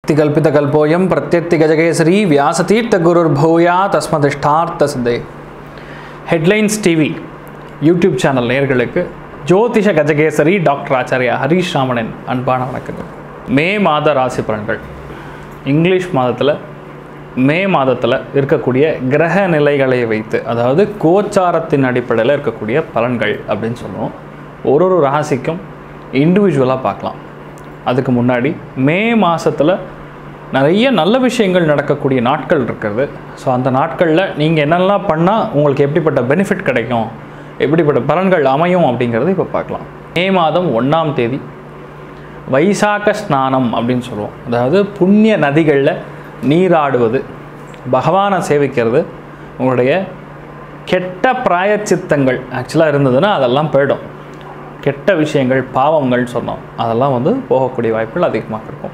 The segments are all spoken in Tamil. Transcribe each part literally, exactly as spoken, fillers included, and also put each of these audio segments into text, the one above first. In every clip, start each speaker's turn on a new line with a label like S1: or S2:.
S1: तिकल्पितकल्पोऽयं प्रत्यर्तिगजकेसरी व्यासतीर्थगुरुर्भूया तस्मदिष्टार्थसिद्धये हेडलाइन्स टीवी यूट्यूब चैनल நேயர்களுக்கு ஜோதிஷ கஜகேசரி டாக்டர் ஆச்சாரியா ஹரிஷ் ராமனின் அன்பான வணக்கங்கள். மே மாத ராசி பலன்கள். இங்கிலீஷ் மாதத்தில் மே மாதத்தில் இருக்கக்கூடிய கிரக நிலைகளை வைத்து, அதாவது கோச்சாரத்தின் அடிப்படையில் இருக்கக்கூடிய பலன்கள் அப்படின்னு சொல்லுவோம். ஒரு ஒரு ராசிக்கும் இண்டிவிஜுவலாக பார்க்கலாம். அதுக்கு முன்னாடி மே மாதத்தில் நிறைய நல்ல விஷயங்கள் நடக்கக்கூடிய நாட்கள் இருக்கிறது. ஸோ அந்த நாட்களில் நீங்கள் என்னெல்லாம் பண்ணால் உங்களுக்கு எப்படிப்பட்ட பெனிஃபிட் கிடைக்கும், எப்படிப்பட்ட பலன்கள் அமையும் அப்படிங்கிறது இப்போ பார்க்கலாம். மே மாதம் ஒன்றாம் தேதி வைசாக்க ஸ்நானம் அப்படின்னு சொல்லுவோம். அதாவது புண்ணிய நதிகளில் நீராடுவது, பகவானை சேவிக்கிறது, உங்களுடைய கெட்ட பிராயச்சித்தங்கள் ஆக்சுவலாக இருந்ததுன்னா அதெல்லாம் போயிடும். கெட்ட விஷயங்கள், பாவங்கள் சொன்னோம், அதெல்லாம் வந்து போகக்கூடிய வாய்ப்புகள் அதிகமாக இருக்கும்.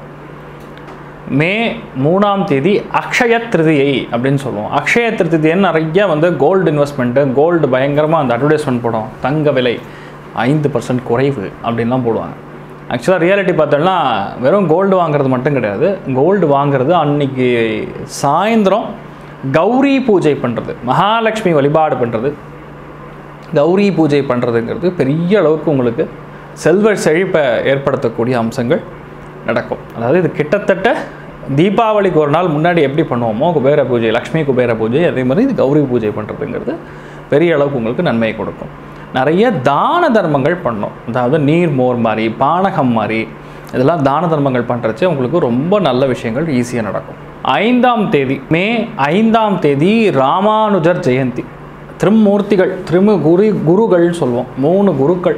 S1: மே மூணாம் தேதி அக்ஷய திருதியை அப்படின்னு சொல்லுவோம். அக்ஷய திருதியன்னு நிறைய வந்து கோல்டு இன்வெஸ்ட்மெண்ட்டு, கோல்டு பயங்கரமாக அந்த அட்வர்டைஸ்மெண்ட் போடும். தங்க விலை ஐந்து பர்சன்ட் குறைவு அப்படின்லாம் போடுவாங்க. ஆக்சுவலாக ரியாலிட்டி பார்த்தோம்னா வெறும் கோல்டு வாங்குறது மட்டும் கிடையாது. கோல்டு வாங்குறது அன்னைக்கு சாயந்தரம் கௌரி பூஜை பண்ணுறது, மகாலட்சுமி வழிபாடு பண்ணுறது, கௌரி பூஜை பண்ணுறதுங்கிறது பெரிய அளவுக்கு உங்களுக்கு செல்வ செழிப்பை ஏற்படுத்தக்கூடிய அம்சங்கள் நடக்கும். அதாவது இது கிட்டத்தட்ட தீபாவளிக்கு ஒரு நாள் முன்னாடி எப்படி பண்ணுவோமோ குபேர பூஜை, லக்ஷ்மி குபேர பூஜை, அதே மாதிரி இது கௌரி பூஜை பண்ணுறதுங்கிறது பெரிய அளவுக்கு உங்களுக்கு நன்மையை கொடுக்கும். நிறைய தான தர்மங்கள் பண்ணோம். அதாவது நீர் மோர் மாதிரி, பானகம் மாதிரி, இதெல்லாம் தான தர்மங்கள் பண்ணுறச்சு உங்களுக்கு ரொம்ப நல்ல விஷயங்கள் ஈஸியாக நடக்கும். ஐந்தாம் தேதி மே ஐந்தாம் தேதி ராமானுஜர் ஜெயந்தி. திருமூர்த்திகள், திரிமு குரு குருகள் சொல்லுவோம். மூணு குருக்கள்,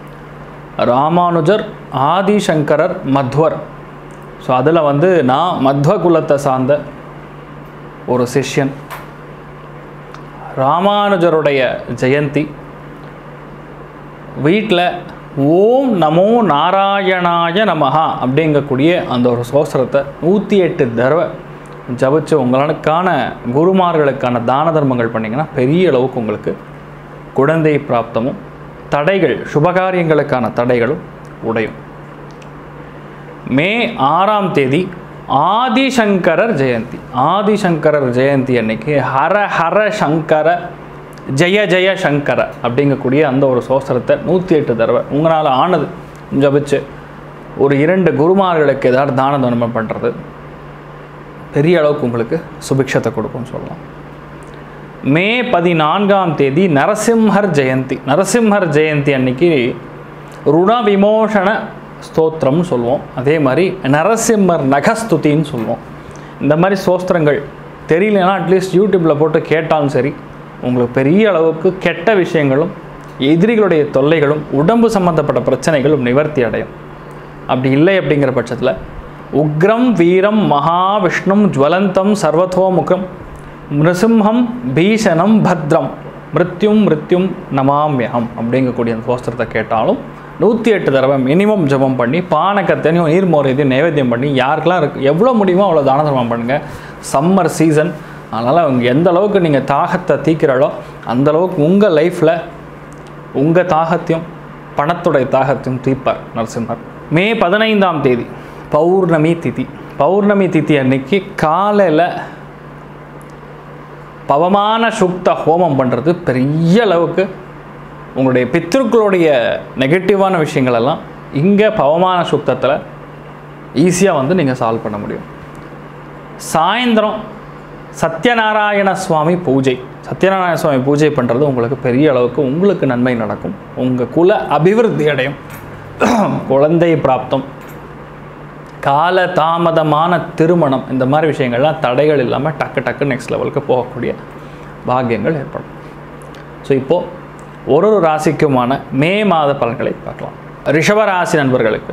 S1: ராமானுஜர், ஆதிசங்கரர், மத்வர். ஸோ அதில் வந்து நான் மத்வ குலத்தை சார்ந்த ஒரு சிஷ்யன். ராமானுஜருடைய ஜெயந்தி வீட்டில் ஓம் நமோ நாராயணாய நமஹா அப்படிங்கக்கூடிய அந்த ஒரு சோஸ்திரத்தை நூற்றி எட்டு தடவை ஜபிச்சு உங்களுக்கான குருமார்களுக்கான தான தர்மங்கள் பண்ணிங்கன்னா பெரிய அளவுக்கு உங்களுக்கு குழந்தை பிராப்தமும், தடைகள், சுபகாரியங்களுக்கான தடைகளும் உடையும். மே ஆறாம் தேதி ஆதிசங்கரர் ஜெயந்தி. ஆதிசங்கரர் ஜெயந்தி அன்னைக்கு ஹர ஹர சங்கர ஜெய ஜெய சங்கர அப்படிங்கக்கூடிய அந்த ஒரு சோஸ்திரத்தை நூற்றி எட்டு தடவை உங்களால் ஆனது ஜபிச்சு ஒரு இரண்டு குருமார்களுக்கு ஏதாவது தான தர்மம் பண்ணுறது பெரிய அளவுக்கு உங்களுக்கு சுபிக்ஷத்தை கொடுக்கும்னு சொல்லலாம். மே பதினான்காம் தேதி நரசிம்ஹர் ஜெயந்தி. நரசிம்ஹர் ஜெயந்தி அன்னைக்கு ருண விமோசன ஸ்தோத்திரம்னு சொல்லுவோம். அதே மாதிரி நரசிம்மர் நகஸ்துதின்னு சொல்லுவோம். இந்த மாதிரி ஸ்தோத்திரங்கள் தெரியலனா அட்லீஸ்ட் யூடியூப்பில் போட்டு கேட்டாலும் சரி, உங்களுக்கு பெரிய அளவுக்கு கெட்ட விஷயங்களும், எதிரிகளுடைய தொல்லைகளும், உடம்பு சம்பந்தப்பட்ட பிரச்சனைகளும் நிவர்த்தி அடையும். அப்படி இல்லை அப்படிங்கிற பட்சத்தில் உக்ரம் வீரம் மகாவிஷ்ணும் ஜுவலந்தம் சர்வதோமுகம் நிருசிம்ஹம் பீஷணம் பத்ரம் மிருத்யும் மிருத்யும் நமாமியம் அப்படிங்கக்கூடிய அந்த ஸ்தோத்திரத்தை கேட்டாலும் நூற்றி எட்டு தடவை மினிமம் ஜபம் பண்ணி பானக்கத்தையும் நீர்மோர் இதையும் நைவேத்தியம் பண்ணி யாருக்கெல்லாம் இருக்குது எவ்வளோ முடியுமோ அவ்வளோ தான தர்மம் பண்ணுங்கள். சம்மர் சீசன், அதனால் அவங்க எந்த அளவுக்கு நீங்கள் தாகத்தை தீக்கிறாளோ அந்தளவுக்கு உங்கள் லைஃப்பில் உங்கள் தாகத்தையும் பணத்துடைய தாகத்தையும் தீர்ப்பார் நரசிம்மர். மே பதினைந்தாம் தேதி பௌர்ணமி திதி. பௌர்ணமி திதி அன்னைக்கு காலையில் பவமான சுக்த ஹோமம் பண்ணுறது பெரிய அளவுக்கு உங்களுடைய பித்ருக்களுடைய நெகட்டிவான விஷயங்களெல்லாம் இங்கே பவமான சுக்தத்தில் ஈஸியாக வந்து நீங்கள் சால்வ் பண்ண முடியும். சாயந்தரம் சத்யநாராயண சுவாமி பூஜை. சத்யநாராயண சுவாமி பூஜை பண்ணுறது உங்களுக்கு பெரிய அளவுக்கு உங்களுக்கு நன்மை நடக்கும். உங்கள் குல அபிவிருத்தி அடையும். குழந்தை பிராப்தம், கால தாமதமான திருமணம், இந்த மாதிரி விஷயங்கள்லாம் தடைகள் இல்லாமல் டக்கு டக்கு நெக்ஸ்ட் லெவலுக்கு போகக்கூடிய பாக்கியங்கள் ஏற்படும். ஸோ இப்போது ஒரு ஒரு ராசிக்குமான மே மாத பலன்களை பார்க்கலாம். ரிஷபராசி நண்பர்களுக்கு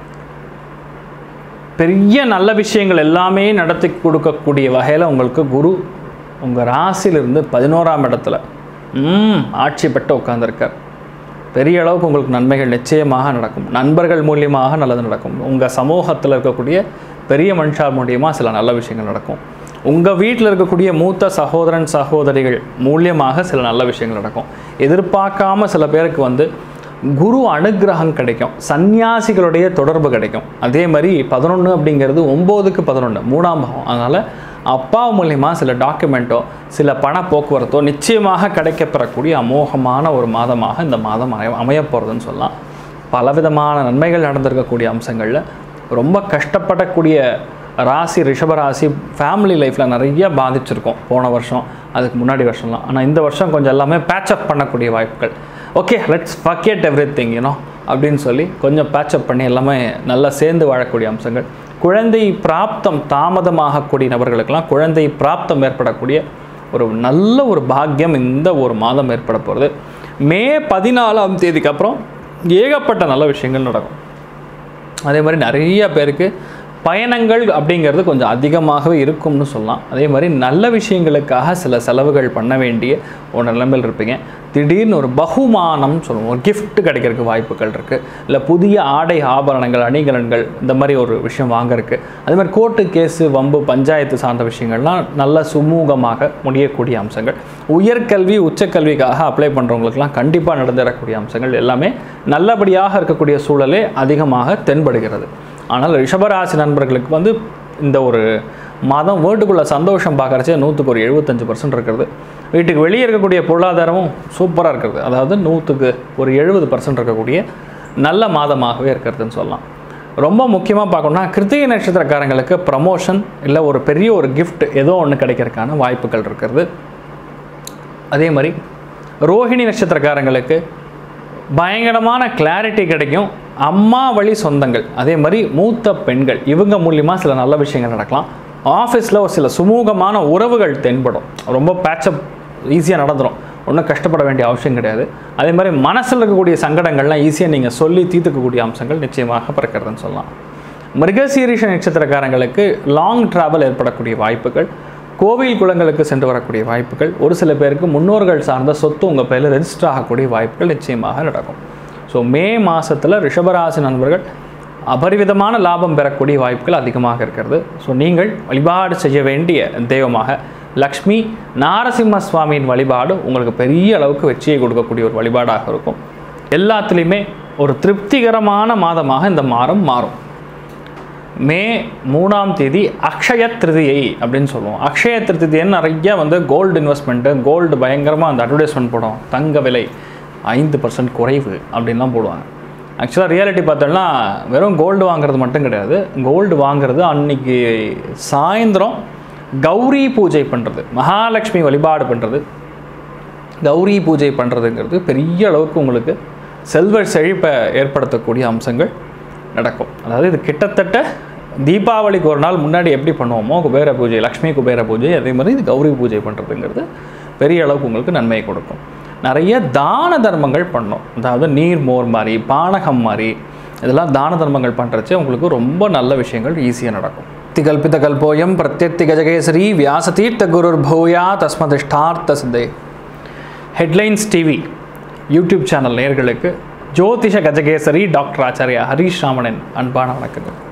S1: பெரிய நல்ல விஷயங்கள் எல்லாமே நடத்தி கொடுக்கக்கூடிய வகையில் உங்களுக்கு குரு உங்கள் ராசியிலிருந்து பதினோராம் இடத்துல ஆட்சி பெற்று உட்கார்ந்துருக்கார். பெரிய அளவுக்கு உங்களுக்கு நன்மைகள் நிச்சயமாக நடக்கும். நண்பர்கள் மூலியமாக நல்லது நடக்கும். உங்கள் சமூகத்தில் இருக்கக்கூடிய பெரிய மனுஷார் மூலியமாக சில நல்ல விஷயங்கள் நடக்கும். உங்கள் வீட்டில் இருக்கக்கூடிய மூத்த சகோதரன் சகோதரிகள் மூலியமாக சில நல்ல விஷயங்கள் நடக்கும். எதிர்பார்க்காம சில பேருக்கு வந்து குரு அனுகிரகம் கிடைக்கும், சன்னியாசிகளுடைய தொடர்பு கிடைக்கும். அதே மாதிரி பதினொன்று அப்படிங்கிறது ஒம்போதுக்கு பதினொன்று மூணாம் பாவம். அதனால் அப்பா மூலிமா சில டாக்குமெண்ட்டோ சில பண போக்குவரத்தோ நிச்சயமாக கிடைக்கப்பெறக்கூடிய அமோகமான ஒரு மாதமாக இந்த மாதம் அமைய அமையப்போகிறதுன்னு சொல்லலாம். பலவிதமான நன்மைகள் நடந்திருக்கக்கூடிய அம்சங்களில் ரொம்ப கஷ்டப்படக்கூடிய ராசி ரிஷபராசி ஃபேமிலி லைஃப்பில் நிறைய பாதிச்சிருக்கோம் போன வருஷம், அதுக்கு முன்னாடி வருஷம்லாம். ஆனால் இந்த வருஷம் கொஞ்சம் எல்லாமே பேட்சப் பண்ணக்கூடிய வாய்ப்புகள். Okay, let's forget everything you know அப்படின்னு சொல்லி கொஞ்சம் பேட்சப் பண்ணி எல்லாமே நல்லா சேர்ந்து வாழக்கூடிய அம்சங்கள். குழந்தை பிராப்தம் தாமதமாகக்கூடிய நபர்களுக்கெல்லாம் குழந்தை பிராப்தம் ஏற்படக்கூடிய ஒரு நல்ல ஒரு பாக்கியம் இந்த ஒரு மாதம் ஏற்பட போகிறது. மே பதினாலாம் தேதிக்கு அப்புறம் ஏகப்பட்ட நல்ல விஷயங்கள் நடக்கும். அதே மாதிரி நிறைய பேருக்கு பயணங்கள் அப்படிங்கிறது கொஞ்சம் அதிகமாகவே இருக்கும்னு சொல்லலாம். அதே மாதிரி நல்ல விஷயங்களுக்காக சில செலவுகள் பண்ண வேண்டிய ஒரு நிலைமையில் இருப்பீங்க. திடீர்னு ஒரு பகுமானம் சொல்லுவோம், ஒரு கிஃப்ட் கிடைக்கிறதுக்கு வாய்ப்புகள் இருக்குது. இல்லை புதிய ஆடை ஆபரணங்கள் அணிகலன்கள் இந்த மாதிரி ஒரு விஷயம் வாங்கறதுக்கு. அதே மாதிரி கோர்ட்டு கேஸு வம்பு பஞ்சாயத்து சார்ந்த விஷயங்கள்லாம் நல்ல சுமூகமாக முடியக்கூடிய அம்சங்கள். உயர்கல்வி உச்சக்கல்விக்காக அப்ளை பண்ணுறவங்களுக்கெல்லாம் கண்டிப்பாக நடந்துடக்கூடிய அம்சங்கள் எல்லாமே நல்லபடியாக இருக்கக்கூடிய சூழலே அதிகமாக தென்படுகிறது. ஆனால் ரிஷபராசி நண்பர்களுக்கு வந்து இந்த ஒரு மாதம் வீட்டுக்குள்ளே சந்தோஷம் பார்க்குறச்சே நூற்றுக்கு ஒரு எழுபத்தஞ்சு பர்சன்ட் இருக்கிறது. வீட்டுக்கு வெளியே இருக்கக்கூடிய பொருளாதாரமும் சூப்பராக இருக்கிறது. அதாவது நூற்றுக்கு ஒரு எழுபது பர்சன்ட் இருக்கக்கூடிய நல்ல மாதமாகவே இருக்கிறதுன்னு சொல்லலாம். ரொம்ப முக்கியமாக பார்க்கணுன்னா கிருத்திகை நட்சத்திரக்காரங்களுக்கு ப்ரமோஷன் இல்லை ஒரு பெரிய ஒரு கிஃப்ட் ஏதோ ஒன்று கிடைக்கிறதுக்கான வாய்ப்புகள் இருக்கிறது. அதே மாதிரி ரோஹிணி நட்சத்திரக்காரங்களுக்கு பயங்கரமான கிளாரிட்டி கிடைக்கும். அம்மா வழி சொந்தங்கள், அதே மாதிரி மூத்த பெண்கள், இவங்க மூலியமாக சில நல்ல விஷயங்கள் நடக்கலாம். ஆஃபீஸில் ஒரு சில சுமூகமான உறவுகள் தென்படும். ரொம்ப பேட்சப் ஈஸியாக நடந்துடும், ஒன்றும் கஷ்டப்பட வேண்டிய அவசியம் கிடையாது. அதே மாதிரி மனசில் இருக்கக்கூடிய சங்கடங்கள்லாம் ஈஸியாக நீங்கள் சொல்லி தீர்த்துக்கக்கூடிய அம்சங்கள் நிச்சயமாக பிறக்கிறதுன்னு சொல்லலாம். மிருகசீரிஷ நட்சத்திரக்காரங்களுக்கு லாங் ட்ராவல் ஏற்படக்கூடிய வாய்ப்புகள், கோவில் குளங்களுக்கு சென்று வரக்கூடிய வாய்ப்புகள், ஒரு சில பேருக்கு முன்னோர்கள் சார்ந்த சொத்து உங்கள் பேரில் ரெஜிஸ்டர் ஆகக்கூடிய வாய்ப்புகள் நிச்சயமாக நடக்கும். ஸோ மே மாதத்தில் ரிஷபராசி நண்பர்கள் அபரிவிதமான லாபம் பெறக்கூடிய வாய்ப்புகள் அதிகமாக இருக்கிறது. ஸோ நீங்கள் வழிபாடு செய்ய வேண்டிய தெய்வமாக லக்ஷ்மி நாரசிம்ம சுவாமியின் வழிபாடு உங்களுக்கு பெரிய அளவுக்கு வெற்றியை கொடுக்கக்கூடிய ஒரு வழிபாடாக இருக்கும். எல்லாத்துலேயுமே ஒரு திருப்திகரமான மாதமாக இந்த மாதம் மாறும். மே மூணாம் தேதி அக்ஷய திருதியை அப்படின்னு சொல்லுவோம். அக்ஷய திருதியன்னு நிறைய வந்து கோல்டு இன்வெஸ்ட்மெண்ட்டு, கோல்டு பயங்கரமாக அந்த அட்வர்டைஸ்மெண்ட் போடும், தங்க விலை ஐந்து பர்சன்ட் குறைவு அப்படின்லாம் போடுவாங்க. ஆக்சுவலாக ரியாலிட்டி பார்த்தோம்னா வெறும் கோல்டு வாங்குறது மட்டும் கிடையாது. கோல்டு வாங்குறது அன்னைக்கு சாயந்தரம் கௌரி பூஜை பண்ணுறது, மகாலட்சுமி வழிபாடு பண்ணுறது, கௌரி பூஜை பண்ணுறதுங்கிறது பெரிய அளவுக்கு உங்களுக்கு செல்வ செழிப்பை ஏற்படுத்தக்கூடிய அம்சங்கள் நடக்கும். அதாவது இது கிட்டத்தட்ட தீபாவளிக்கு ஒரு நாள் முன்னாடி எப்படி பண்ணுவோமோ குபேர பூஜை, லக்ஷ்மி குபேர பூஜை, அதே மாதிரி இது கௌரி பூஜை பண்ணுறதுங்கிறது பெரிய அளவுக்கு உங்களுக்கு நன்மையை கொடுக்கும். நிறைய தான தர்மங்கள் பண்ணோம். அதாவது நீர் மோர் மாதிரி, பானகம் மாதிரி இதெல்லாம் தான தர்மங்கள் பண்ணுறச்சே உங்களுக்கு ரொம்ப நல்ல விஷயங்கள் ஈஸியாக நடக்கும். திகல்பித கல்போயம் பிரத்யர்த்தி கஜகேசரி வியாசதீர்த்த குருர் பூயா தஸ்மதிஷ்டார்த்த சித்தே. ஹெட்லைன்ஸ் டிவி யூடியூப் சேனல் நேயர்களுக்கு ஜோதிஷ கஜகேசரி டாக்டர் ஆச்சாரியா ஹரீஷ் ராமனின் அன்பான வணக்கங்கள்.